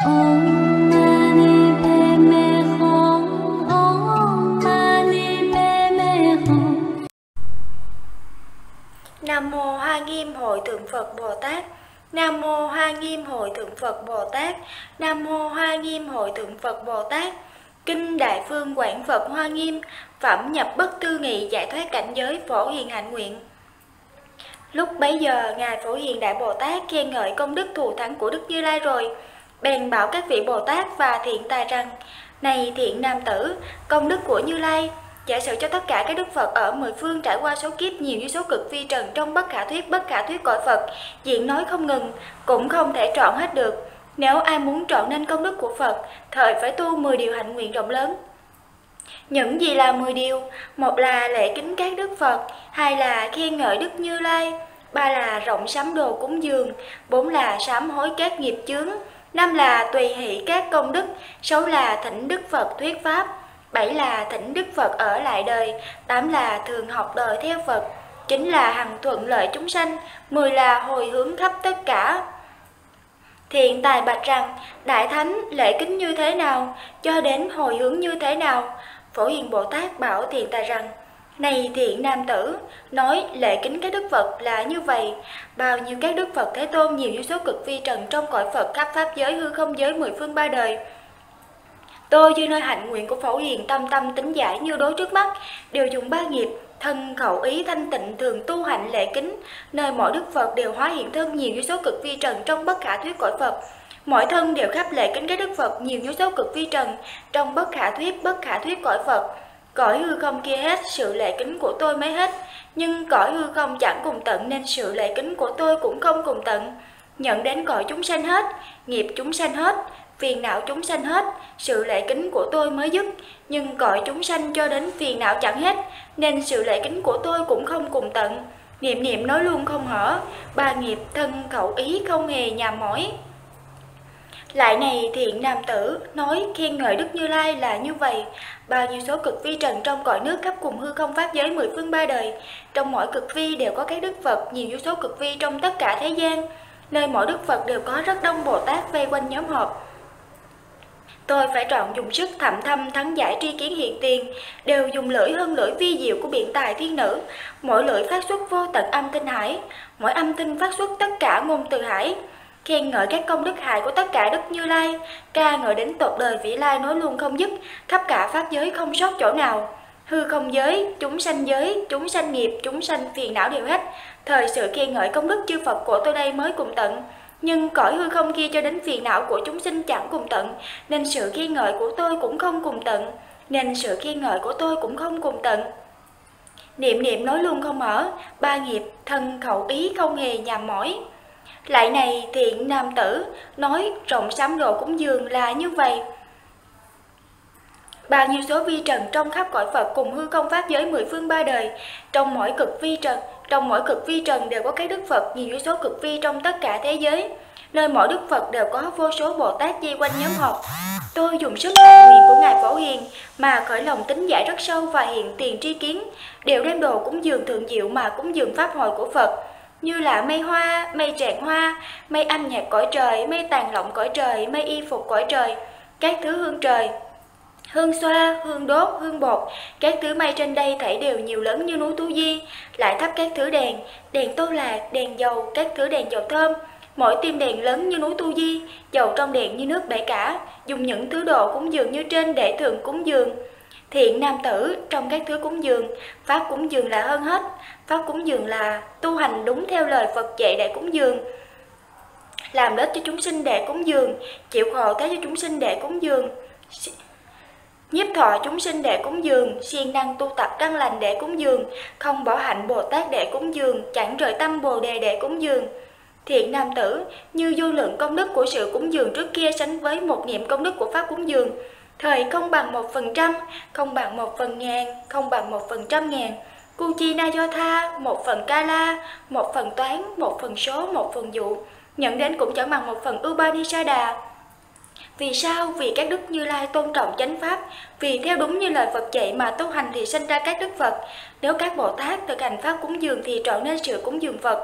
Om Mani Padme Hum. Om Mani Padme Hum. Nam mô Hoa Nghiêm Hội Thượng Phật Bồ Tát. Nam mô Hoa Nghiêm Hội Thượng Phật Bồ Tát. Nam mô Hoa Nghiêm Hội Thượng Phật Bồ Tát. Kinh Đại Phương Quảng Phật Hoa Nghiêm, phẩm nhập bất tư nghị, giải thoát cảnh giới, Phổ Hiền hạnh nguyện. Lúc bấy giờ, Ngài Phổ Hiền Đại Bồ Tát khen ngợi công đức thù thắng của Đức Như Lai rồi, bèn bảo các vị Bồ Tát và thiện tài rằng: này thiện nam tử, công đức của Như Lai giả sử cho tất cả các đức Phật ở mười phương trải qua số kiếp nhiều như số cực vi trần trong bất khả thuyết cõi Phật, diện nói không ngừng, cũng không thể trọn hết được. Nếu ai muốn trọn nên công đức của Phật, thời phải tu 10 điều hạnh nguyện rộng lớn. Những gì là 10 điều? Một là lễ kính các đức Phật, hai là khen ngợi Đức Như Lai, ba là rộng sám đồ cúng dường, bốn là sám hối các nghiệp chướng, năm là tùy hỷ các công đức, sáu là thỉnh Đức Phật thuyết pháp, 7 là thỉnh Đức Phật ở lại đời, 8 là thường học đời theo Phật, 9 là hằng thuận lợi chúng sanh, 10 là hồi hướng khắp tất cả. Thiện tài bạch rằng: Đại Thánh, lễ kính như thế nào, cho đến hồi hướng như thế nào? Phổ Hiền Bồ Tát bảo thiện tài rằng: này thiện nam tử, nói lễ kính các đức Phật là như vậy. Bao nhiêu các đức Phật Thế Tôn nhiều như số cực vi trần trong cõi Phật khắp pháp giới hư không giới mười phương ba đời, tôi như nơi hạnh nguyện của Phổ Hiền tâm tâm tính giải như đối trước mắt, đều dùng ba nghiệp thân khẩu ý thanh tịnh thường tu hạnh lễ kính, nơi mỗi đức Phật đều hóa hiện thân nhiều như số cực vi trần trong bất khả thuyết cõi Phật. Mỗi thân đều khắp lễ kính các đức Phật nhiều như số cực vi trần trong bất khả thuyết cõi Phật. Cõi hư không kia hết, sự lễ kính của tôi mới hết, nhưng cõi hư không chẳng cùng tận nên sự lễ kính của tôi cũng không cùng tận. Nhận đến cõi chúng sanh hết, nghiệp chúng sanh hết, phiền não chúng sanh hết, sự lễ kính của tôi mới dứt, nhưng cõi chúng sanh cho đến phiền não chẳng hết, nên sự lễ kính của tôi cũng không cùng tận. Niệm niệm nói luôn không hở, ba nghiệp thân khẩu ý không hề nhàm mỏi. Lại này thiện nam tử, nói khen ngợi Đức Như Lai là như vậy. Bao nhiêu số cực vi trần trong cõi nước khắp cùng hư không pháp giới mười phương ba đời, trong mỗi cực vi đều có các đức Phật nhiều như số cực vi trong tất cả thế gian, nơi mỗi đức Phật đều có rất đông Bồ Tát vây quanh nhóm họp. Tôi phải trọn dùng sức thậm thâm thắng giải tri kiến hiện tiền, đều dùng lưỡi hơn lưỡi vi diệu của biện tài thiên nữ, mỗi lưỡi phát xuất vô tận âm tinh hải, mỗi âm tinh phát xuất tất cả ngôn từ hải, khen ngợi các công đức hại của tất cả Đức Như Lai, ca ngợi đến tột đời vĩ lai nói luôn không dứt, khắp cả pháp giới không sót chỗ nào. Hư không giới, chúng sanh nghiệp, chúng sanh phiền não đều hết. Thời sự khen ngợi công đức chư Phật của tôi đây mới cùng tận, nhưng cõi hư không kia cho đến phiền não của chúng sinh chẳng cùng tận, nên sự khen ngợi của tôi cũng không cùng tận. Niệm niệm nói luôn không mở, ba nghiệp thân khẩu ý không hề nhàm mỏi. Lại này thiện nam tử, nói rộng sám đồ cúng dường là như vậy. Bao nhiêu số vi trần trong khắp cõi Phật cùng hư không pháp giới mười phương ba đời, trong mỗi cực vi trần đều có các đức Phật nhiều như số cực vi trong tất cả thế giới, nơi mỗi đức Phật đều có vô số Bồ Tát vây quanh nhóm họp. Tôi dùng sức hạnh nguyện của Ngài Phổ Hiền mà khởi lòng tính giải rất sâu và hiện tiền tri kiến, đều đem đồ cúng dường thượng diệu mà cúng dường pháp hội của Phật, như là mây hoa, mây tràng hoa, mây âm nhạc cõi trời, mây tàn lộng cõi trời, mây y phục cõi trời, các thứ hương trời, hương xoa, hương đốt, hương bột, các thứ mây trên đây thảy đều nhiều lớn như núi Tu Di, lại thắp các thứ đèn, đèn tô lạc, đèn dầu, các thứ đèn dầu thơm, mỗi tim đèn lớn như núi Tu Di, dầu trong đèn như nước bể cả, dùng những thứ đồ cúng dường như trên để thường cúng dường. Thiện nam tử, trong các thứ cúng dường, pháp cúng dường là hơn hết. Pháp cúng dường là tu hành đúng theo lời Phật dạy để cúng dường, làm lợi cho chúng sinh để cúng dường, chịu khổ thế cho chúng sinh để cúng dường, nhiếp thọ chúng sinh để cúng dường, siêng năng tu tập căn lành để cúng dường, không bỏ hạnh Bồ Tát để cúng dường, chẳng rời tâm Bồ Đề để cúng dường. Thiện nam tử, như vô lượng công đức của sự cúng dường trước kia sánh với một niệm công đức của pháp cúng dường, thời không bằng 1%, không bằng 1/1000, không bằng 1/100.000. Kuchi na do tha, 1/1 Kala, 1/1 toán, 1/1 số, 1/1 dụ, nhận đến cũng chẳng bằng 1/1 Upanishada. Vì sao? Vì các đức Như Lai tôn trọng chánh pháp, vì theo đúng như lời Phật dạy mà tu hành thì sinh ra các đức Phật. Nếu các Bồ Tát thực hành pháp cúng dường thì trọn nên sự cúng dường Phật.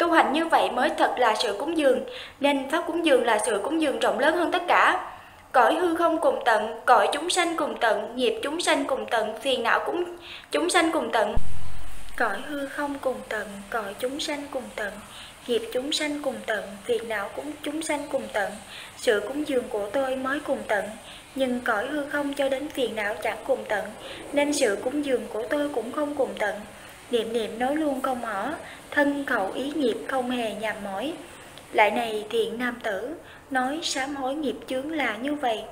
Tu hành như vậy mới thật là sự cúng dường, nên pháp cúng dường là sự cúng dường rộng lớn hơn tất cả. Cõi hư không cùng tận, cõi chúng sanh cùng tận, nghiệp chúng sanh cùng tận, phiền não cũng chúng sanh cùng tận. Cõi hư không cùng tận, cõi chúng sanh cùng tận, nghiệp chúng sanh cùng tận, phiền não cũng chúng sanh cùng tận. Sự cúng dường của tôi mới cùng tận, nhưng cõi hư không cho đến phiền não chẳng cùng tận, nên sự cúng dường của tôi cũng không cùng tận. Niệm niệm nói luôn không hở, thân khẩu ý nghiệp không hề nhàm mỏi. Lại này thiện nam tử, nói sám hối nghiệp chướng là như vậy.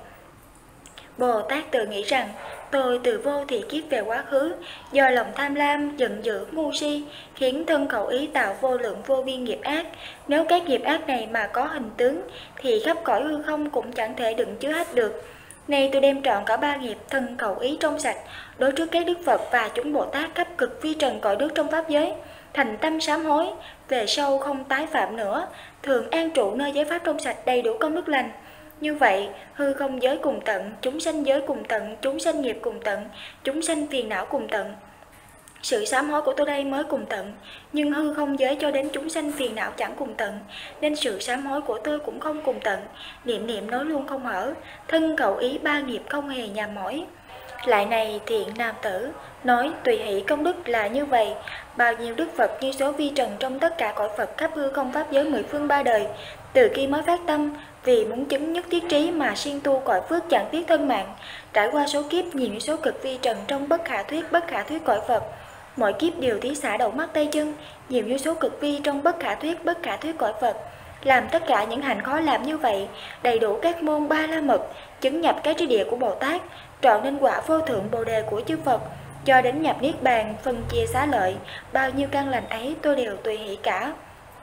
Bồ Tát tự nghĩ rằng, tôi từ vô thị kiếp về quá khứ, do lòng tham lam, giận dữ, ngu si, khiến thân khẩu ý tạo vô lượng vô biên nghiệp ác. Nếu các nghiệp ác này mà có hình tướng, thì khắp cõi hư không cũng chẳng thể đựng chứa hết được. Nay tôi đem trọn cả ba nghiệp thân khẩu ý trong sạch, đối trước các đức Phật và chúng Bồ Tát khắp cực vi trần cõi nước trong pháp giới, thành tâm sám hối, về sau không tái phạm nữa, thường an trụ nơi giới pháp trong sạch đầy đủ công đức lành. Như vậy, hư không giới cùng tận, chúng sanh giới cùng tận, chúng sanh nghiệp cùng tận, chúng sanh phiền não cùng tận. Sự sám hối của tôi đây mới cùng tận, nhưng hư không giới cho đến chúng sanh phiền não chẳng cùng tận, nên sự sám hối của tôi cũng không cùng tận. Niệm niệm nói luôn không hở, thân khẩu ý ba nghiệp không hề nhàm mỏi. Lại này thiện nam tử, nói tùy hỷ công đức là như vậy. Bao nhiêu đức Phật như số vi trần trong tất cả cõi Phật khắp hư không pháp giới mười phương ba đời, từ khi mới phát tâm, vì muốn chứng nhất thiết trí mà siêng tu cõi phước chẳng tiếc thân mạng, trải qua số kiếp nhiều như số cực vi trần trong bất khả thuyết cõi Phật. Mỗi kiếp đều thí xả đầu mắt tay chân, nhiều như số cực vi trong bất khả thuyết cõi Phật. Làm tất cả những hạnh khó làm như vậy, đầy đủ các môn ba la mật, chứng nhập cái trí địa của Bồ Tát, trọn nên quả vô thượng Bồ đề của chư Phật, cho đến nhập niết bàn, phân chia xá lợi, bao nhiêu căn lành ấy tôi đều tùy hỷ cả.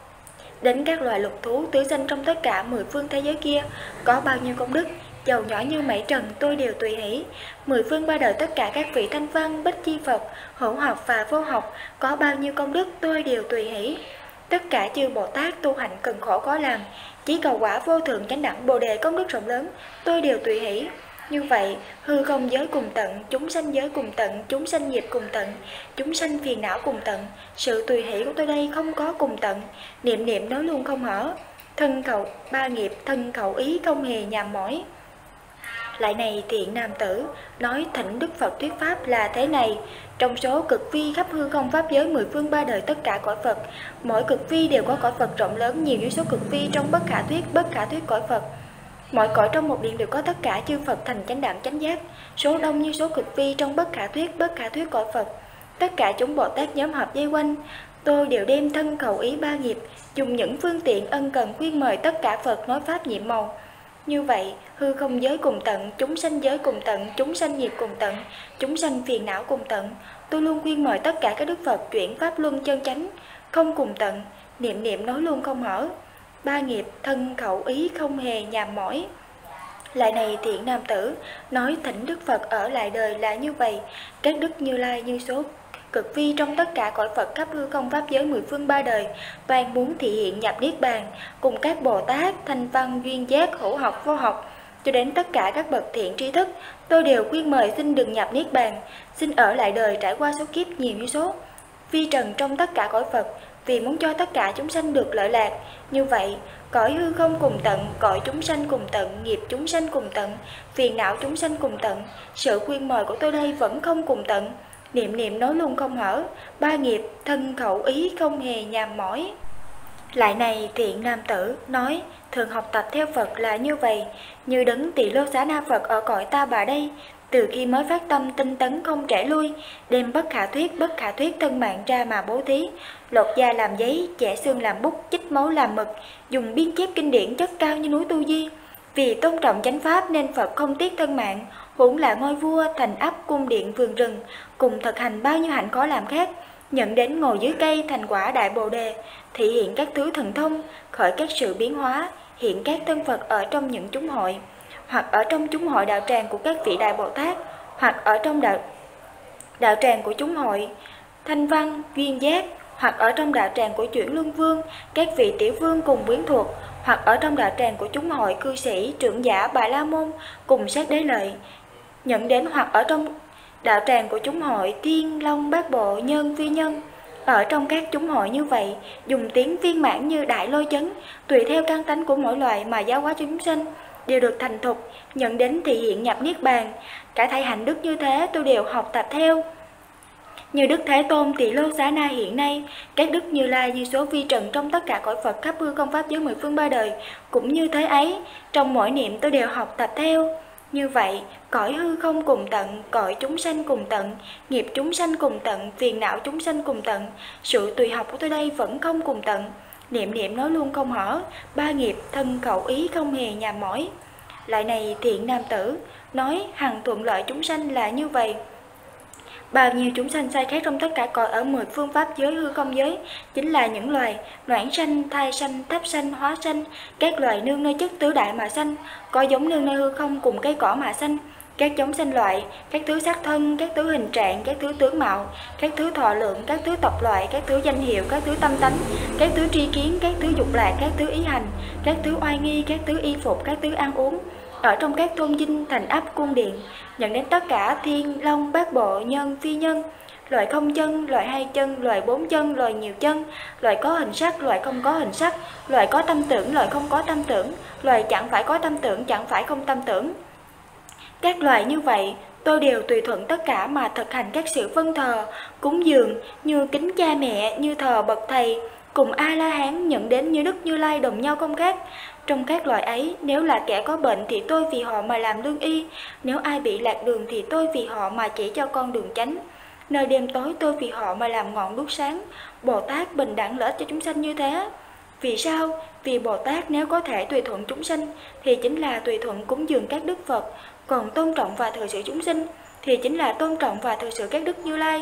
Đến các loài lục thú tứ danh trong tất cả mười phương thế giới kia, có bao nhiêu công đức, dầu nhỏ như mảy trần tôi đều tùy hỷ. Mười phương ba đời tất cả các vị thanh văn, bích chi Phật, hữu học và vô học, có bao nhiêu công đức tôi đều tùy hỷ. Tất cả chư Bồ Tát tu hành cần khổ khó làm, chỉ cầu quả vô thượng chánh đẳng Bồ đề công đức rộng lớn, tôi đều tùy hỷ. Như vậy, hư không giới cùng tận, chúng sanh giới cùng tận, chúng sanh nghiệp cùng tận, chúng sanh phiền não cùng tận. Sự tùy hỷ của tôi đây không có cùng tận, niệm niệm nói luôn không hở. Thân khẩu ba nghiệp, thân khẩu ý không hề nhàm mỏi. Lại này thiện nam tử, nói thỉnh Đức Phật thuyết pháp là thế này. Trong số cực vi khắp hư không pháp giới mười phương ba đời tất cả cõi Phật, mỗi cực vi đều có cõi Phật rộng lớn nhiều như số cực vi trong bất khả thuyết cõi Phật. Mọi cõi trong một điện đều có tất cả chư Phật thành chánh đẳng chánh giác, số đông như số cực vi trong bất khả thuyết cõi Phật. Tất cả chúng Bồ Tát nhóm hợp dây quanh, tôi đều đem thân khẩu ý ba nghiệp, dùng những phương tiện ân cần khuyên mời tất cả Phật nói pháp nhiệm màu. Như vậy, hư không giới cùng tận, chúng sanh giới cùng tận, chúng sanh nghiệp cùng tận, chúng sanh phiền não cùng tận. Tôi luôn khuyên mời tất cả các đức Phật chuyển pháp luân chân chánh, không cùng tận, niệm niệm nói luôn không hở. Ba nghiệp, thân khẩu ý không hề nhàm mỏi. Lại này thiện nam tử, nói thỉnh Đức Phật ở lại đời là như vậy. Các đức Như Lai như số cực vi trong tất cả cõi Phật khắp hư không pháp giới mười phương ba đời, toàn muốn thị hiện nhập niết bàn, cùng các Bồ Tát, thanh văn, duyên giác, hữu học, vô học, cho đến tất cả các bậc thiện tri thức, tôi đều khuyên mời xin đừng nhập niết bàn, xin ở lại đời trải qua số kiếp nhiều như số vi trần trong tất cả cõi Phật, vì muốn cho tất cả chúng sanh được lợi lạc. Như vậy, cõi hư không cùng tận, cõi chúng sanh cùng tận, nghiệp chúng sanh cùng tận, phiền não chúng sanh cùng tận. Sự khuyên mời của tôi đây vẫn không cùng tận, niệm niệm nói luôn không hở. Ba nghiệp, thân khẩu ý không hề nhàm mỏi. Lại này thiện nam tử, nói thường học tập theo Phật là như vậy. Như đấng Tỳ Lô Xá Na Phật ở cõi Ta Bà đây, từ khi mới phát tâm tinh tấn không trễ lui, đem bất khả thuyết thân mạng ra mà bố thí, lột da làm giấy, chẻ xương làm bút, chích máu làm mực, dùng biên chép kinh điển chất cao như núi Tu Di. Vì tôn trọng chánh pháp nên Phật không tiếc thân mạng, huống là ngôi vua, thành ấp, cung điện, vườn rừng, cùng thực hành bao nhiêu hạnh khó làm khác, nhận đến ngồi dưới cây thành quả đại Bồ đề, thị hiện các thứ thần thông, khởi các sự biến hóa, hiện các thân Phật ở trong những chúng hội, hoặc ở trong chúng hội đạo tràng của các vị đại Bồ Tát, hoặc ở trong đạo tràng của chúng hội thanh văn, duyên giác, hoặc ở trong đạo tràng của chuyển luân vương, các vị tiểu vương cùng quyến thuộc, hoặc ở trong đạo tràng của chúng hội cư sĩ, trưởng giả, bà la môn cùng sát đế lợi, nhận đến hoặc ở trong đạo tràng của chúng hội thiên long bát bộ, nhân phi nhân, Ở trong các chúng hội như vậy, dùng tiếng viên mãn như đại lôi chấn, tùy theo căn tánh của mỗi loài mà giáo hóa cho chúng sanh, đều được thành thục, nhận đến thị hiện nhập niết bàn. Cả thảy hạnh đức như thế tôi đều học tập theo. Như Đức Thế Tôn Tỳ Lô Xá Na hiện nay, các đức Như Lai như số vi trần trong tất cả cõi Phật khắp hư không pháp giới mười phương ba đời, cũng như thế ấy, trong mỗi niệm tôi đều học tập theo. Như vậy, cõi hư không cùng tận, cõi chúng sanh cùng tận, nghiệp chúng sanh cùng tận, phiền não chúng sanh cùng tận, sự tùy học của tôi đây vẫn không cùng tận. Niệm niệm nói luôn không hở, ba nghiệp thân khẩu ý không hề nhàm mỏi. Lại này thiện nam tử, nói hằng thuận lợi chúng sanh là như vậy. Bao nhiêu chúng sanh sai khác trong tất cả cõi ở mười phương pháp giới hư không giới, chính là những loài noãn sanh, thai sanh, tháp sanh, hóa sanh, các loài nương nơi chất tứ đại mà sanh, có giống nương nơi hư không cùng cây cỏ mà sanh, các giống sanh loại, các thứ sắc thân, các thứ hình trạng, các thứ tướng mạo, các thứ thọ lượng, các thứ tộc loại, các thứ danh hiệu, các thứ tâm tánh, các thứ tri kiến, các thứ dục lạc, các thứ ý hành, các thứ oai nghi, các thứ y phục, các thứ ăn uống, ở trong các tôn dinh thành ấp cung điện, nhận đến tất cả thiên long bát bộ nhân phi nhân, loại không chân, loại hai chân, loại bốn chân, loại nhiều chân, loại có hình sắc, loại không có hình sắc, loại có tâm tưởng, loại không có tâm tưởng, loại chẳng phải có tâm tưởng, chẳng phải không tâm tưởng. Các loại như vậy, tôi đều tùy thuận tất cả mà thực hành các sự vâng thờ, cúng dường, như kính cha mẹ, như thờ bậc thầy, cùng A-la-hán nhận đến như Đức Như Lai đồng nhau không khác. Trong các loại ấy, nếu là kẻ có bệnh thì tôi vì họ mà làm lương y, nếu ai bị lạc đường thì tôi vì họ mà chỉ cho con đường chánh. Nơi đêm tối tôi vì họ mà làm ngọn đuốc sáng. Bồ Tát bình đẳng lợi ích cho chúng sanh như thế. Vì sao? Vì Bồ Tát nếu có thể tùy thuận chúng sanh thì chính là tùy thuận cúng dường các đức Phật, còn tôn trọng và thừa sự chúng sinh thì chính là tôn trọng và thừa sự các đức Như Lai.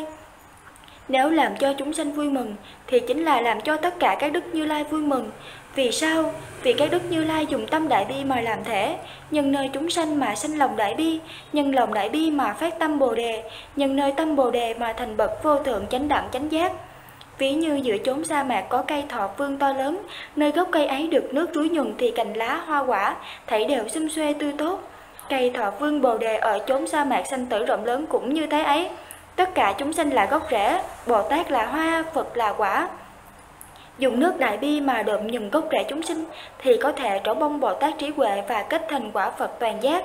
Nếu làm cho chúng sanh vui mừng thì chính là làm cho tất cả các đức Như Lai vui mừng. Vì sao? Vì các đức Như Lai dùng tâm đại bi mà làm thể, nhân nơi chúng sanh mà sanh lòng đại bi, nhân lòng đại bi mà phát tâm Bồ đề, nhân nơi tâm Bồ đề mà thành bậc vô thượng chánh đẳng chánh giác. Ví như giữa chốn sa mạc có cây thọ vương to lớn, nơi gốc cây ấy được nước rưới nhuần thì cành lá hoa quả thảy đều xum xuê tươi tốt. Cây thọ vương Bồ đề ở chốn sa mạc sanh tử rộng lớn cũng như thế ấy. Tất cả chúng sanh là gốc rễ, Bồ Tát là hoa, Phật là quả. Dùng nước đại bi mà đượm nhừng gốc rễ chúng sinh thì có thể trổ bông Bồ Tát trí huệ và kết thành quả Phật toàn giác.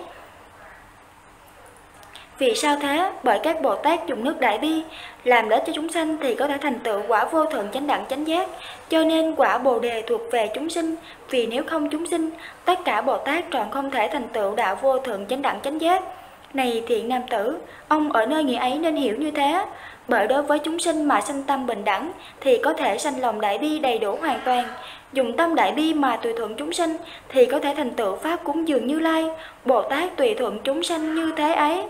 Vì sao thế? Bởi các Bồ Tát dùng nước đại bi làm lợi cho chúng sanh thì có thể thành tựu quả vô thượng chánh đẳng chánh giác. Cho nên quả Bồ đề thuộc về chúng sinh, vì nếu không chúng sinh, tất cả Bồ Tát trọn không thể thành tựu đạo vô thượng chánh đẳng chánh giác. Này thiện nam tử, ông ở nơi nghĩa ấy nên hiểu như thế. Bởi đối với chúng sinh mà sanh tâm bình đẳng thì có thể sanh lòng đại bi đầy đủ hoàn toàn. Dùng tâm đại bi mà tùy thuận chúng sanh thì có thể thành tựu pháp cúng dường Như Lai. Bồ Tát tùy thuận chúng sanh như thế ấy.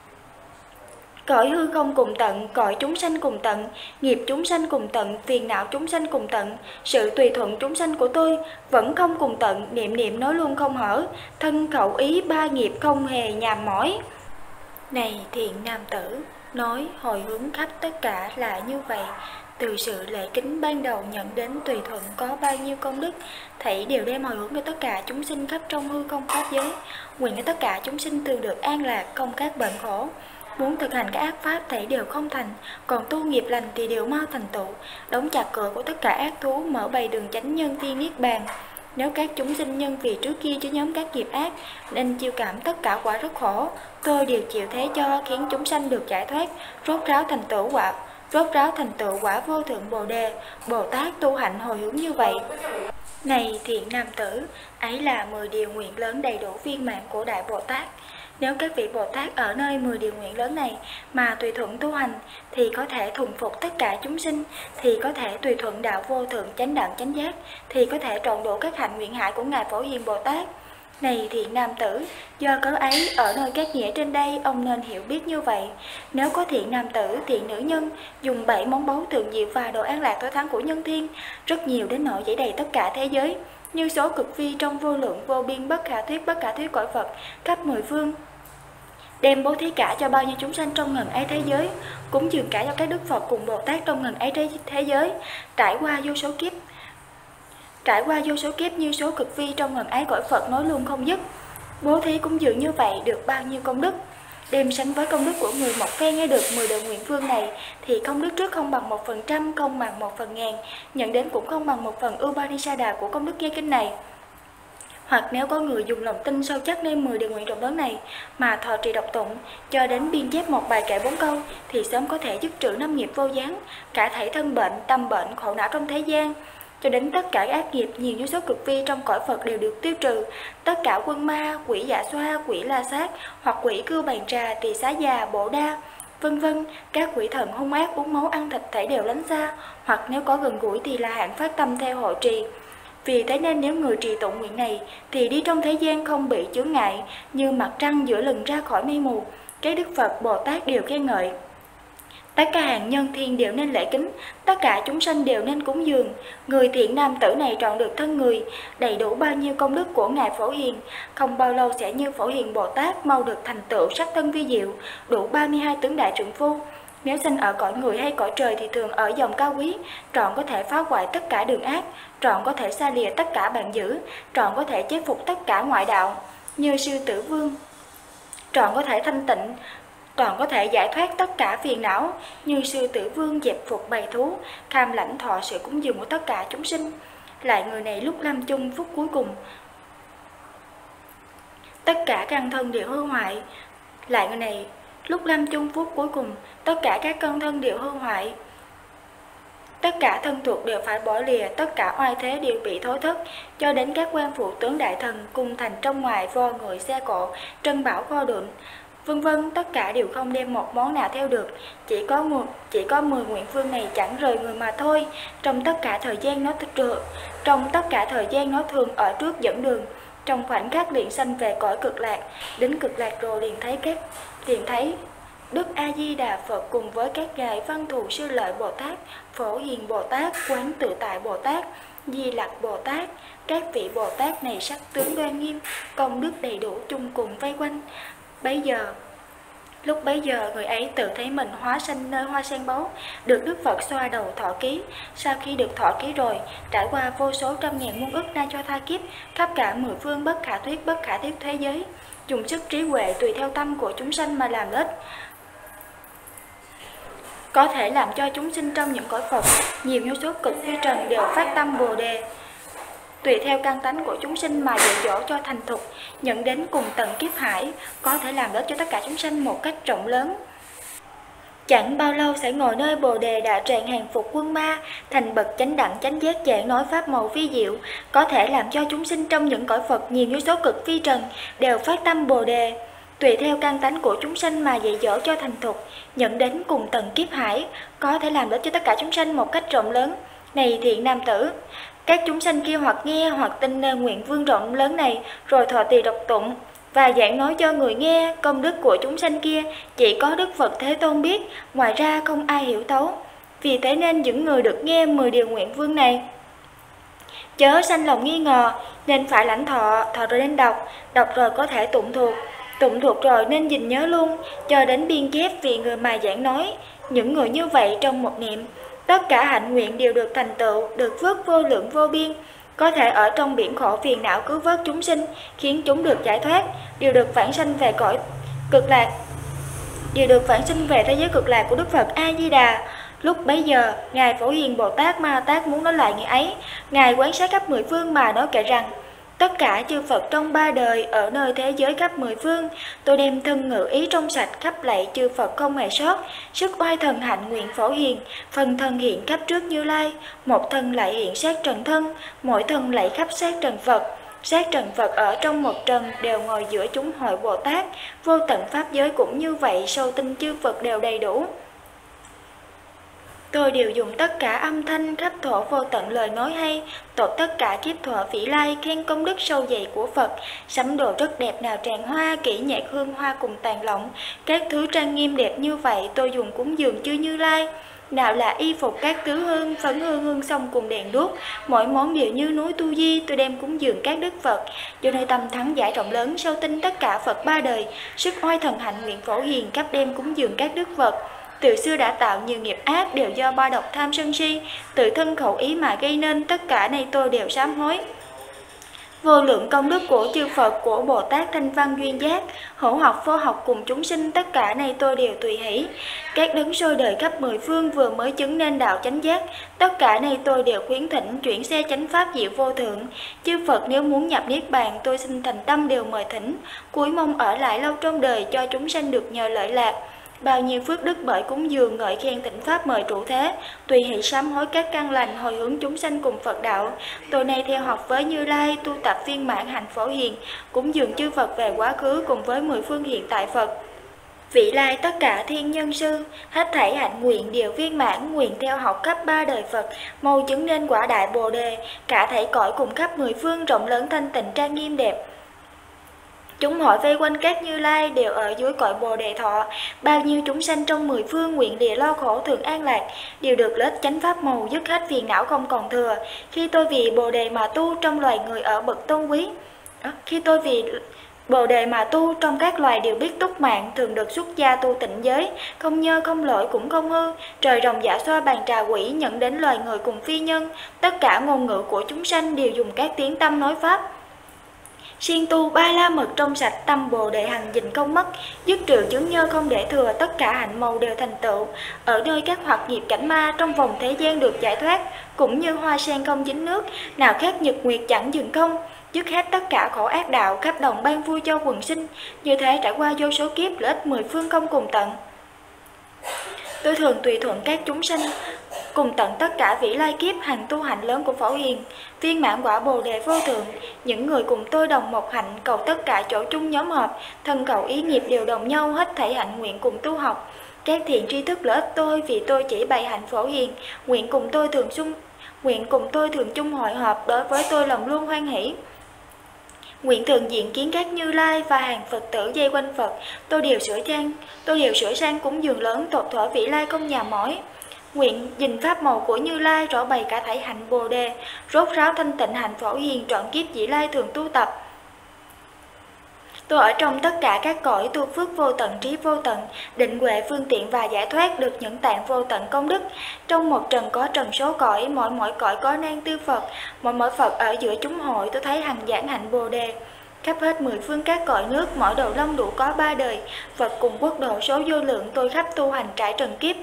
Cõi hư không cùng tận, cõi chúng sanh cùng tận, nghiệp chúng sanh cùng tận, phiền não chúng sanh cùng tận, sự tùy thuận chúng sanh của tôi vẫn không cùng tận, niệm niệm nói luôn không hở, thân khẩu ý ba nghiệp không hề nhàm mỏi. Này thiện nam tử, nói hồi hướng khắp tất cả là như vậy. Từ sự lễ kính ban đầu nhận đến tùy thuận có bao nhiêu công đức, thảy đều đem hồi hướng cho tất cả chúng sinh khắp trong hư không pháp giới, nguyện cho tất cả chúng sinh thường được an lạc, không các bệnh khổ. Muốn thực hành các ác pháp thảy đều không thành, còn tu nghiệp lành thì đều mau thành tựu. Đóng chặt cửa của tất cả ác thú, mở bày đường chánh nhân thiên niết bàn. Nếu các chúng sinh nhân vì trước kia chứa nhóm các nghiệp ác nên chịu cảm tất cả quả rất khổ, tôi đều chịu thế cho khiến chúng sanh được giải thoát, rốt ráo thành tựu quả vô thượng Bồ đề. Bồ Tát tu hạnh hồi hướng như vậy. Này thiện nam tử, ấy là 10 điều nguyện lớn đầy đủ viên mãn của Đại Bồ Tát. Nếu các vị Bồ Tát ở nơi 10 điều nguyện lớn này mà tùy thuận tu hành thì có thể thuần phục tất cả chúng sinh, thì có thể tùy thuận đạo vô thượng chánh đẳng chánh giác, thì có thể trọn đủ các hạnh nguyện hại của Ngài Phổ Hiền Bồ Tát. Này thiện nam tử, do cớ ấy ở nơi các nghĩa trên đây ông nên hiểu biết như vậy. Nếu có thiện nam tử, thiện nữ nhân dùng 7 món báu thượng diệu và đồ an lạc tối thắng của nhân thiên, rất nhiều đến nỗi dẫy đầy tất cả thế giới, như số cực vi trong vô lượng vô biên bất khả thuyết cõi Phật khắp 10 phương, đem bố thí cả cho bao nhiêu chúng sanh trong ngần ấy thế giới, cúng dường cả cho các đức Phật cùng Bồ Tát trong ngần ấy thế giới, trải qua vô số kiếp như số cực vi trong ngần ấy cõi Phật nói luôn không dứt. Bố thí cúng dường như vậy được bao nhiêu công đức. Đem sánh với công đức của người một phen nghe được 10 đời nguyện vương này thì công đức trước không bằng 1%, không bằng 1/1000, nhận đến cũng không bằng 1 phần Upanishada của công đức nghe kinh này. Hoặc nếu có người dùng lòng tin sâu chắc nên 10 điều nguyện rộng lớn này mà thọ trì đọc tụng cho đến biên chép một bài kệ 4 câu thì sớm có thể dứt trừ 5 nghiệp vô gián, cả thảy thân bệnh, tâm bệnh, khổ não trong thế gian, cho đến tất cả ác nghiệp nhiều như số cực vi trong cõi Phật đều được tiêu trừ. Tất cả quân ma, quỷ dạ xoa, quỷ la sát hoặc quỷ cưu bàn trà, tỳ xá già, bổ đa, vân vân, các quỷ thần hung ác uống máu ăn thịt thể đều lánh xa, hoặc nếu có gần gũi thì là hạng phát tâm theo hộ trì. Vì thế nên nếu người trì tụng nguyện này thì đi trong thế gian không bị chướng ngại, như mặt trăng giữa lừng ra khỏi mây mù. Các Đức Phật Bồ Tát đều khen ngợi. Tất cả hàng nhân thiên đều nên lễ kính, tất cả chúng sanh đều nên cúng dường. Người thiện nam tử này trọn được thân người, đầy đủ bao nhiêu công đức của Ngài Phổ Hiền, không bao lâu sẽ như Phổ Hiền Bồ Tát mau được thành tựu sắc thân vi diệu, đủ 32 tướng đại trượng phu. Nếu sinh ở cõi người hay cõi trời thì thường ở dòng cao quý, trọn có thể phá hoại tất cả đường ác, trọn có thể xa lìa tất cả bạn dữ, trọn có thể chế phục tất cả ngoại đạo, như sư tử vương. Trọn có thể thanh tịnh, trọn có thể giải thoát tất cả phiền não, như sư tử vương dẹp phục bầy thú, cam lãnh thọ sự cúng dường của tất cả chúng sinh. Lại người này lúc lâm chung phút cuối cùng, tất cả căn thân đều hư hoại. Lại người này lúc lâm chung phút cuối cùng, tất cả các căn thân đều hư hoại. Tất cả thân thuộc đều phải bỏ lìa, tất cả oai thế đều bị thối thất, cho đến các quan phụ tướng đại thần, cung thành trong ngoài, vo người xe cộ, trân bảo kho đựng, vân vân, tất cả đều không đem một món nào theo được. Chỉ có 10 nguyện vương này chẳng rời người mà thôi. Trong tất cả thời gian nó thường ở trước dẫn đường, trong khoảnh khắc liền sanh về cõi cực lạc. Đến cực lạc rồi liền thấy Đức A Di Đà Phật cùng với các ngài Văn Thù Sư Lợi Bồ Tát, Phổ Hiền Bồ Tát, Quán Tự Tại Bồ Tát, Di Lặc Bồ Tát. Các vị Bồ Tát này sắc tướng đoan nghiêm, công đức đầy đủ chung cùng vây quanh. Lúc bấy giờ người ấy tự thấy mình hóa sanh nơi hoa sen báu, được Đức Phật xoa đầu thọ ký. Sau khi được thọ ký rồi, trải qua vô số trăm ngàn muôn ức na cho tha kiếp, khắp cả 10 phương bất khả thuyết thế giới, dùng sức trí huệ tùy theo tâm của chúng sanh mà làm lợi ích, có thể làm cho chúng sinh trong những cõi Phật nhiều như số cực phi trần đều phát tâm Bồ đề, tùy theo căn tánh của chúng sinh mà dạy dỗ cho thành thục, nhận đến cùng tận kiếp hải, có thể làm lợi cho tất cả chúng sanh một cách rộng lớn. Chẳng bao lâu sẽ ngồi nơi Bồ đề đã tràn hàng phục quân ma, thành bậc chánh đẳng chánh giác giảng nói pháp màu vi diệu, có thể làm cho chúng sinh trong những cõi Phật nhiều như số cực phi trần đều phát tâm Bồ đề, tùy theo căn tánh của chúng sanh mà dạy dỗ cho thành thục, nhận đến cùng tầng kiếp hải, có thể làm lợi cho tất cả chúng sanh một cách rộng lớn. Này thiện nam tử, các chúng sanh kia hoặc nghe hoặc tin nơi nguyện vương rộng lớn này, rồi thọ trì đọc tụng và giảng nói cho người nghe. Công đức của chúng sanh kia chỉ có Đức Phật Thế Tôn biết, ngoài ra không ai hiểu thấu. Vì thế nên những người được nghe 10 điều nguyện vương này chớ sanh lòng nghi ngờ, nên phải lãnh thọ rồi nên đọc rồi có thể tụng thuộc rồi nên gìn nhớ luôn, cho đến biên chép vì người mà giảng nói. Những người như vậy trong một niệm, tất cả hạnh nguyện đều được thành tựu, được phước vô lượng vô biên, có thể ở trong biển khổ phiền não cứu vớt chúng sinh, khiến chúng được giải thoát, đều được vãng sanh về cõi cực lạc, đều được vãng sinh về thế giới cực lạc của Đức Phật A Di Đà. Lúc bấy giờ, ngài Phổ Hiền Bồ Tát Ma Tát muốn nói lại ngày ấy, ngài quan sát khắp 10 phương mà nói kể rằng: tất cả chư Phật trong 3 đời ở nơi thế giới khắp 10 phương, tôi đem thân ngự ý trong sạch khắp lạy chư Phật không hề sót, sức oai thần hạnh nguyện Phổ Hiền, phần thân hiện khắp trước Như Lai, một thân lại hiện sát trần thân, mỗi thân lại khắp sát trần Phật. Sát trần Phật ở trong một trần đều ngồi giữa chúng hội Bồ Tát, vô tận pháp giới cũng như vậy, sâu tinh chư Phật đều đầy đủ. Tôi đều dùng tất cả âm thanh khắp thổ vô tận lời nói hay, tột tất cả kiếp thọ vĩ lai, khen công đức sâu dày của Phật, sắm đồ rất đẹp nào tràn hoa, kỹ nhạc hương hoa cùng tàn lộng, các thứ trang nghiêm đẹp như vậy tôi dùng cúng dường chư Như Lai. Nào là y phục các thứ hương, phấn hương xong cùng đèn đuốc, mỗi món đều như núi Tu Di, tôi đem cúng dường các Đức Phật. Do nơi tâm thắng giải rộng lớn, sâu tinh tất cả Phật 3 đời, sức oai thần hạnh nguyện Phổ Hiền khắp đem cúng dường các Đức Phật. Từ xưa đã tạo nhiều nghiệp ác đều do ba độc tham sân si, tự thân khẩu ý mà gây nên, tất cả này tôi đều sám hối. Vô lượng công đức của chư Phật, của Bồ Tát Thanh Văn Duyên Giác, hữu học vô học cùng chúng sinh, tất cả này tôi đều tùy hỷ. Các đấng soi đời khắp mười phương vừa mới chứng nên đạo chánh giác, tất cả này tôi đều khuyến thỉnh chuyển xe chánh pháp diệu vô thượng. Chư Phật nếu muốn nhập niết bàn, tôi xin thành tâm đều mời thỉnh, cúi mong ở lại lâu trong đời cho chúng sanh được nhờ lợi lạc. Bao nhiêu phước đức bởi cúng dường ngợi khen thỉnh pháp mời trụ thế, tùy hỷ sám hối các căn lành, hồi hướng chúng sanh cùng Phật đạo. Tôi nay theo học với Như Lai, tu tập viên mãn hạnh Phổ Hiền, cúng dường chư Phật về quá khứ cùng với mười phương hiện tại Phật. Vị lai tất cả thiên nhân sư, hết thảy hạnh nguyện đều viên mãn, nguyện theo học khắp ba đời Phật, mau chứng nên quả đại Bồ đề, cả thảy cõi cùng khắp mười phương rộng lớn thanh tịnh trang nghiêm đẹp. Chúng hỏi vây quanh các Như Lai đều ở dưới cõi Bồ đề thọ, bao nhiêu chúng sanh trong mười phương nguyện lìa lo khổ thường an lạc, đều được lết chánh pháp màu dứt hết phiền não không còn thừa. Khi tôi vì Bồ đề mà tu trong loài người ở bậc tôn quý, khi tôi vì Bồ đề mà tu trong các loài đều biết túc mạng, thường được xuất gia tu tịnh giới, không nhơ không lỗi cũng không hư. Trời rồng dạ xoa bàn trà quỷ nhận đến loài người cùng phi nhân, tất cả ngôn ngữ của chúng sanh đều dùng các tiếng tâm nói pháp. Siêng tu ba la mật trong sạch, tâm Bồ đề hằng dình không mất, dứt trừ chướng nhơ không để thừa, tất cả hạnh màu đều thành tựu. Ở nơi các hoạt nghiệp cảnh ma trong vòng thế gian được giải thoát, cũng như hoa sen không dính nước, nào khác nhật nguyệt chẳng dừng không. Dứt hết tất cả khổ ác đạo, khắp đồng ban vui cho quần sinh, như thế trải qua vô số kiếp lợi ích mười phương không cùng tận. Tôi thường tùy thuận các chúng sanh cùng tận tất cả vĩ lai kiếp hành tu hạnh lớn của Phổ Hiền, viên mãn quả Bồ đề vô thượng. Những người cùng tôi đồng một hạnh, cầu tất cả chỗ chung nhóm họp, thân cầu ý nghiệp đều đồng nhau, hết thảy hạnh nguyện cùng tu học. Các thiện tri thức lợi ích tôi, vì tôi chỉ bày hạnh Phổ Hiền, nguyện cùng tôi thường chung hội họp, đối với tôi lòng luôn hoan hỷ. Nguyện thường diện kiến các Như Lai và hàng Phật tử dây quanh Phật, tôi đều sửa sang cúng dường lớn, tột thỏa vị lai không nhà mỏi. Nguyện dình pháp màu của Như Lai rõ bày cả thảy hạnh Bồ đề, rốt ráo thanh tịnh hạnh Phổ Hiền, trọn kiếp vị lai thường tu tập. Tôi ở trong tất cả các cõi tu phước vô tận, trí vô tận, định huệ phương tiện và giải thoát, được những tạng vô tận công đức. Trong một trần có trần số cõi, mỗi cõi có nan tư Phật, mỗi Phật ở giữa chúng hội, tôi thấy hằng giảng hạnh Bồ đề. Khắp hết mười phương các cõi nước, mỗi đầu long đủ có ba đời, Phật cùng quốc độ số vô lượng, tôi khắp tu hành trải trần kiếp.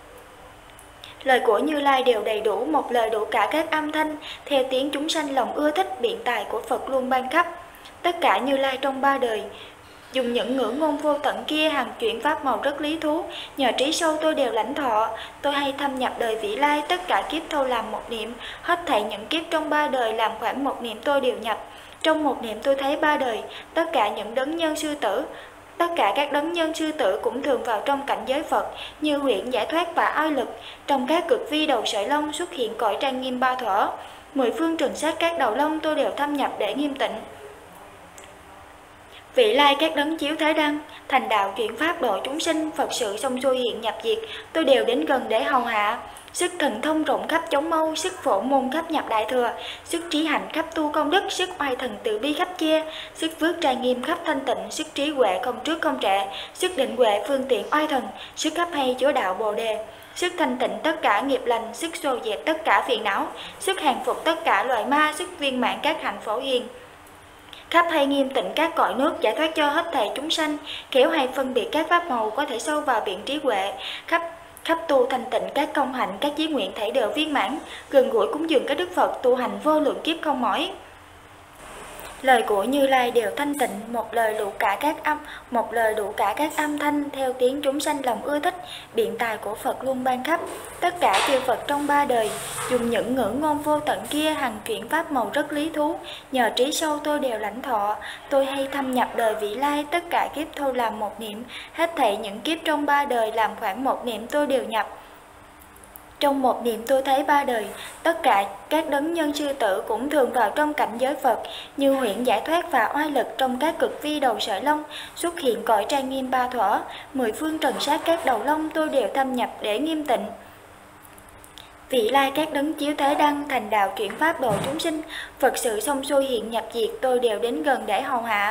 Lời của Như Lai đều đầy đủ, một lời đủ cả các âm thanh, theo tiếng chúng sanh lòng ưa thích, biện tài của Phật luôn ban khắp. Tất cả Như Lai trong ba đời, dùng những ngữ ngôn vô tận kia hằng chuyển pháp màu rất lý thú, nhờ trí sâu tôi đều lãnh thọ. Tôi hay thâm nhập đời vị lai, tất cả kiếp thâu làm một niệm, hết thảy những kiếp trong ba đời làm khoảng một niệm tôi đều nhập. Trong một niệm tôi thấy ba đời, tất cả những đấng nhân sư tử, tất cả các đấng nhân sư tử cũng thường vào trong cảnh giới Phật, như huyễn giải thoát và oai lực. Trong các cực vi đầu sợi lông xuất hiện cõi trang nghiêm ba thuở, mười phương trần sát các đầu lông tôi đều thâm nhập để nghiêm tịnh. Vị lai các đấng chiếu thế đăng, thành đạo chuyển pháp độ chúng sinh, Phật sự xong xuôi hiện nhập diệt, tôi đều đến gần để hầu hạ. Sức thần thông rộng khắp chống mâu, sức phổ môn khắp nhập đại thừa, sức trí hạnh khắp tu công đức, sức oai thần từ bi khắp che, sức phước trai nghiêm khắp thanh tịnh, sức trí huệ không trước không trệ, sức định huệ phương tiện oai thần, sức khắp hay chứa đạo Bồ đề, sức thanh tịnh tất cả nghiệp lành, sức xô dẹp tất cả phiền não, sức hàng phục tất cả loại ma, sức viên mãn các hạnh Phổ Hiền. Khắp hay nghiêm tịnh các cõi nước, giải thoát cho hết thảy chúng sanh, khéo hay phân biệt các pháp màu, có thể sâu vào biển trí huệ, khắp tu thanh tịnh các công hạnh, các chí nguyện thảy đều viên mãn, gần gũi cúng dường các đức Phật, tu hành vô lượng kiếp không mỏi. Lời của Như Lai đều thanh tịnh, một lời đủ cả các âm thanh, theo tiếng chúng sanh lòng ưa thích, biện tài của Phật luôn ban khắp. Tất cả chư Phật trong ba đời, dùng những ngữ ngôn vô tận kia hằng chuyển pháp màu rất lý thú, nhờ trí sâu tôi đều lãnh thọ. Tôi hay thâm nhập đời vị lai, tất cả kiếp thôi làm một niệm, hết thảy những kiếp trong ba đời làm khoảng một niệm tôi đều nhập. Trong một niệm tôi thấy ba đời, tất cả các đấng nhân sư tử cũng thường vào trong cảnh giới Phật, như huyễn giải thoát và oai lực. Trong các cực vi đầu sợi lông xuất hiện cõi trang nghiêm ba thuở, mười phương trần sát các đầu lông tôi đều thâm nhập để nghiêm tịnh. Vị lai các đấng chiếu thế đăng, thành đạo chuyển pháp độ chúng sinh, Phật sự xong xuôi hiện nhập diệt, tôi đều đến gần để hầu hạ.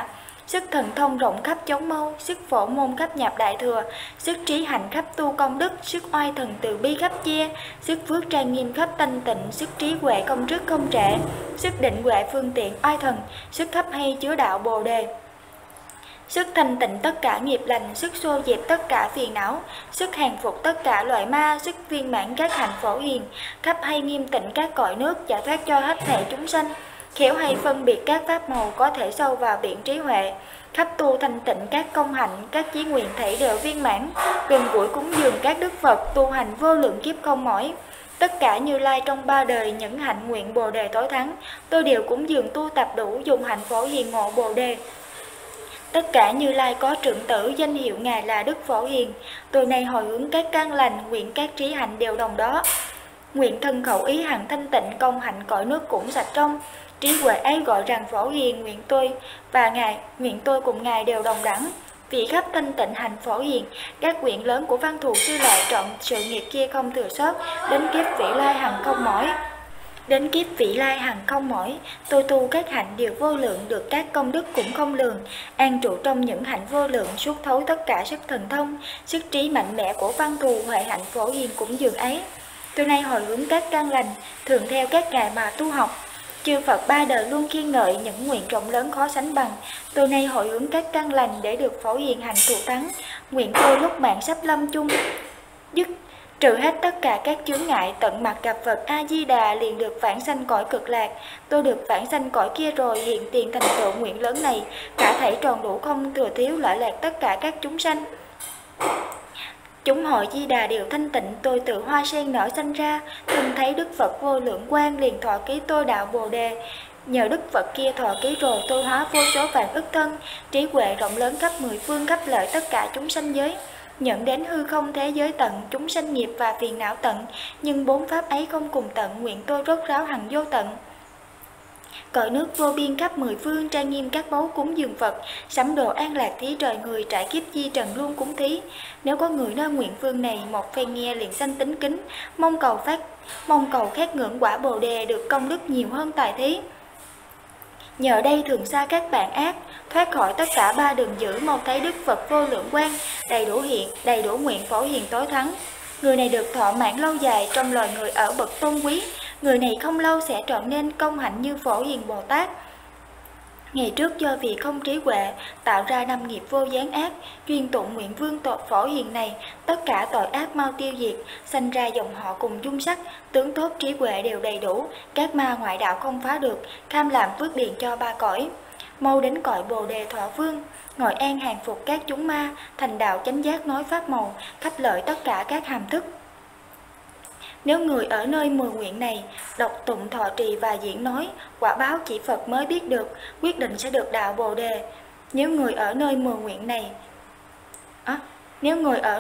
sức thần thông rộng khắp chốn mâu, sức phổ môn khắp nhập đại thừa, sức trí hạnh khắp tu công đức, sức oai thần từ bi khắp chia, sức phước trang nghiêm khắp thanh tịnh, sức trí huệ không trước không trễ, sức định huệ phương tiện oai thần, sức khắp hay chứa đạo bồ đề, sức thanh tịnh tất cả nghiệp lành, sức xô dẹp tất cả phiền não, sức hàng phục tất cả loại ma, sức viên mãn các hạnh phổ hiền, khắp hay nghiêm tịnh các cõi nước, giải thoát cho hết thảy chúng sanh, khéo hay phân biệt các pháp màu có thể sâu vào biển trí huệ, khắp tu thanh tịnh các công hạnh, các chí nguyện thảy đều viên mãn, gần gũi cúng dường các đức Phật, tu hành vô lượng kiếp không mỏi. Tất cả Như Lai trong ba đời những hạnh nguyện bồ đề tối thắng, tôi đều cúng dường tu tập đủ, dùng hạnh phổ hiền ngộ bồ đề. Tất cả Như Lai có trưởng tử, danh hiệu Ngài là Đức Phổ Hiền. Tôi nay hồi hướng các căn lành, nguyện các trí hạnh đều đồng đó. Nguyện thân khẩu ý hằng thanh tịnh, công hạnh cõi nước cũng sạch trong. Trí huệ ấy gọi rằng Phổ Hiền, nguyện tôi cùng Ngài đều đồng đẳng. Vì khắp thanh tịnh hành Phổ Hiền, các nguyện lớn của Văn Thù Sư Lợi trọn sự nghiệp kia không thừa sót, đến kiếp vị lai hằng không mỏi. Đến kiếp vị lai hằng không mỏi, tôi tu các hạnh đều vô lượng, được các công đức cũng không lường, an trụ trong những hạnh vô lượng, suốt thấu tất cả sức thần thông, sức trí mạnh mẽ của Văn Thù huệ hạnh Phổ Hiền cũng dường ấy. Tôi nay hồi hướng các căn lành, thường theo các ngài mà tu học. Chư Phật ba đời luôn khen ngợi những nguyện rộng lớn khó sánh bằng. Tôi nay hồi hướng các căn lành để được Phổ Hiền hạnh thù thắng. Nguyện tôi lúc mạng sắp lâm chung, dứt trừ hết tất cả các chướng ngại, tận mặt gặp Phật A Di Đà liền được vãng sanh cõi cực lạc. Tôi được vãng sanh cõi kia rồi, hiện tiền thành tựu nguyện lớn này, cả thảy tròn đủ không thừa thiếu, lợi lạc tất cả các chúng sanh. Chúng hội Di Đà đều thanh tịnh, tôi tự hoa sen nở sanh ra, từng thấy Đức Phật vô lượng quang liền thọ ký tôi đạo bồ đề. Nhờ Đức Phật kia thọ ký rồi, tôi hóa vô số vạn ức thân, trí huệ rộng lớn khắp mười phương, khắp lợi tất cả chúng sanh giới. Nhận đến hư không thế giới tận, chúng sanh nghiệp và phiền não tận, nhưng bốn pháp ấy không cùng tận, nguyện tôi rốt ráo hằng vô tận. Cõi nước vô biên khắp mười phương, trang nghiêm các báu cúng dường Phật, sắm đồ an lạc thí trời người, trải kiếp di trần luôn cúng thí. Nếu có người nơi nguyện phương này, một phen nghe liền sanh tính kính, mong cầu khát ngưỡng quả bồ đề, được công đức nhiều hơn tài thí. Nhờ đây thường xa các bạn ác, thoát khỏi tất cả ba đường dữ, mau thấy Đức Phật vô lượng quang, đầy đủ nguyện Phổ Hiền tối thắng. Người này được thọ mạng lâu dài, trong loài người ở bậc tôn quý. Người này không lâu sẽ trọn nên công hạnh như Phổ Hiền Bồ Tát. Ngày trước do vì không trí huệ, tạo ra năm nghiệp vô gián ác, chuyên tụng nguyện vương tội Phổ Hiền này, tất cả tội ác mau tiêu diệt, sanh ra dòng họ cùng dung sắc, tướng tốt trí huệ đều đầy đủ, các ma ngoại đạo không phá được, tham làm phước điền cho ba cõi. Mau đến cõi bồ đề thọ vương, ngồi an hàng phục các chúng ma, thành đạo chánh giác nói pháp màu, khắp lợi tất cả các hàm thức. Nếu người ở nơi 10 nguyện này đọc tụng thọ trì và diễn nói, quả báo chỉ Phật mới biết được, quyết định sẽ được đạo bồ đề. Nếu người ở nơi 10 nguyện này Nếu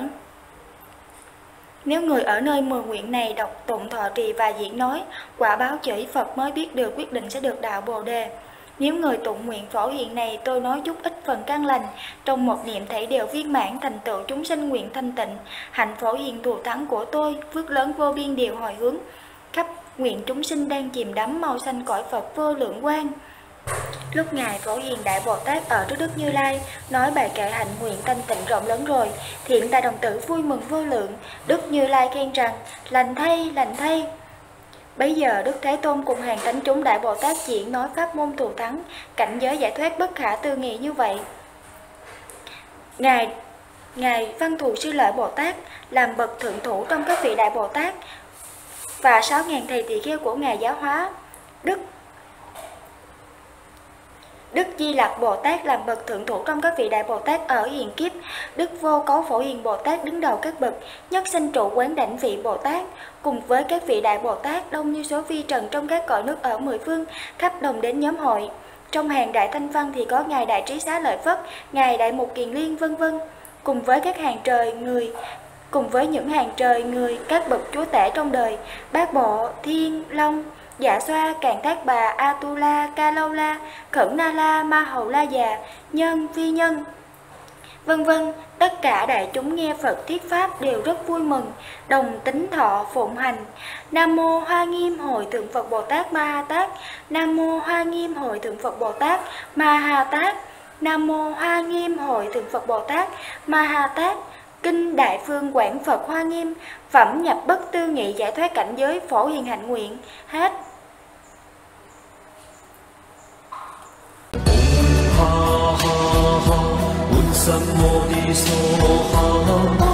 người ở nơi 10 nguyện này đọc tụng thọ trì và diễn nói, quả báo chỉ Phật mới biết được, quyết định sẽ được đạo bồ đề. Nếu người tụng nguyện Phổ Hiền này, tôi nói chút ít phần căn lành, trong một niệm thảy đều viên mãn, thành tựu chúng sanh nguyện thanh tịnh. Hạnh Phổ Hiền thù thắng của tôi, phước lớn vô biên đều hồi hướng, khắp nguyện chúng sinh đang chìm đắm, mau sanh cõi Phật vô lượng quang. Lúc Ngài Phổ Hiền Đại Bồ Tát ở trước Đức Như Lai, nói bài kệ hạnh nguyện thanh tịnh rộng lớn rồi, thiện tài đồng tử vui mừng vô lượng. Đức Như Lai khen rằng, lành thay, lành thay. Bấy giờ Đức Thế Tôn cùng hàng thánh chúng Đại Bồ Tát diễn nói pháp môn thù thắng, cảnh giới giải thoát bất khả tư nghị như vậy. Ngài Văn Thù Sư Lợi Bồ Tát làm bậc thượng thủ trong các vị Đại Bồ Tát, và 6.000 thầy tỳ kheo của Ngài giáo hóa. Đức Di Lặc Bồ Tát làm bậc thượng thủ trong các vị Đại Bồ Tát ở hiện kiếp. Đức Vô Cấu Phổ Hiền Bồ Tát đứng đầu các bậc nhất sanh trụ quán đảnh vị Bồ Tát, cùng với các vị Đại Bồ Tát đông như số vi trần trong các cõi nước ở 10 phương, khắp đồng đến nhóm hội. Trong hàng Đại Thanh Văn thì có Ngài Đại Trí Xá Lợi Phất, Ngài Đại Mục Kiền Liên vân vân, cùng với những hàng trời người, các bậc chúa tể trong đời, Bát Bộ, Thiên Long, Dạ Xoa, Càn Thác Bà, Atula, Ca Lâu La, Khẩn Na La, Ma Hầu La Già, Nhân, Phi Nhân, vân vân. Tất cả đại chúng nghe Phật thuyết pháp đều rất vui mừng, đồng tín thọ phụng hành. Nam mô Hoa Nghiêm Hội Thượng Phật Bồ Tát Ma Ha Tát. Nam mô Hoa Nghiêm Hội Thượng Phật Bồ Tát Ma Ha Tát. Nam Mô Hoa Nghiêm Hội Thượng Phật Bồ Tát Ma Ha Tát. Kinh Đại Phương Quảng Phật Hoa Nghiêm. Phẩm nhập bất tư nghị giải thoát cảnh giới phổ hiền hạnh nguyện. Hết. Ha ha ha, Bổn Sam Mô Ni So Ha.